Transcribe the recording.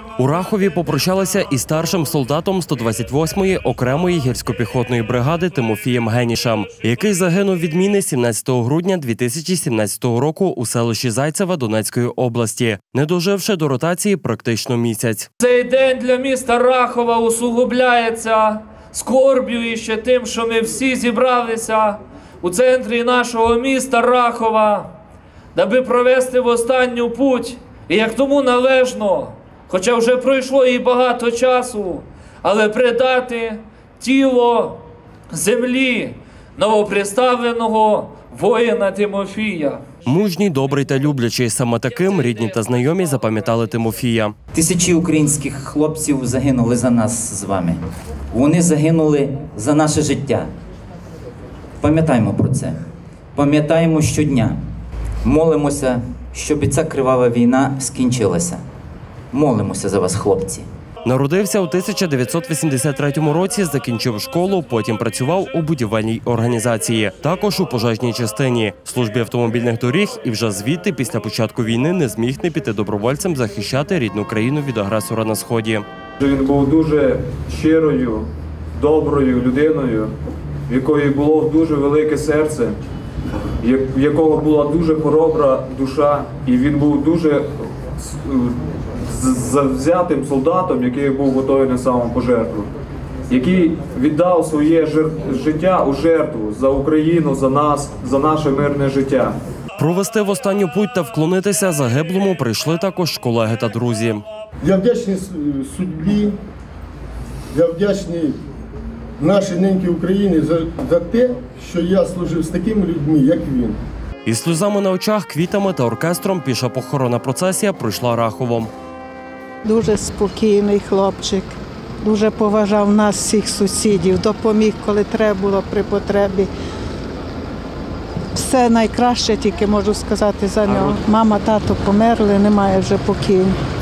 У Рахові попрощалися із старшим солдатом 128-ї окремої гірсько-піхотної бригади Тимофієм Генішем, який загинув від міни 17 грудня 2017 року у селищі Зайцеве Донецької області, не доживши до ротації практично місяць. Цей день для міста Рахова усугубляється скорб'ю і ще тим, що ми всі зібралися у центрі нашого міста Рахова, даби провести в останню путь, і як тому належно, хоча вже пройшло і багато часу, але предати тіло землі новоприставленого воїна Тимофія. Мужній, добрий та люблячий. Саме таким рідні та знайомі запам'ятали Тимофія. Тисячі українських хлопців загинули за нас з вами. Вони загинули за наше життя. Пам'ятаємо про це. Пам'ятаємо щодня. Молимося, щоб ця кривава війна скінчилася. Молимося за вас, хлопці. Народився у 1983 році, закінчив школу, потім працював у будівельній організації, також у пожежній частині, службі автомобільних доріг, і вже звідти після початку війни не зміг не піти добровольцем захищати рідну країну від агресора на Сході. Він був дуже щирою, доброю людиною, в якої було дуже велике серце, в якого була дуже хоробра душа, і він був дуже завзятим солдатом, який був готовий на самопожертву, який віддав своє життя у жертву за Україну, за нас, за наше мирне життя. Провести в останню путь та вклонитися загиблому прийшли також колеги та друзі. Я вдячний судьбі, я вдячний нашій ненькій Україні за те, що я служив з такими людьми, як він. Із сльозами на очах, квітами та оркестром піша похоронна процесія пройшла Раховом. Дуже спокійний хлопчик, дуже поважав нас, всіх сусідів, допоміг, коли треба було, при потребі. Все найкраще тільки можу сказати за нього. Мама, тато померли, немає вже покійних.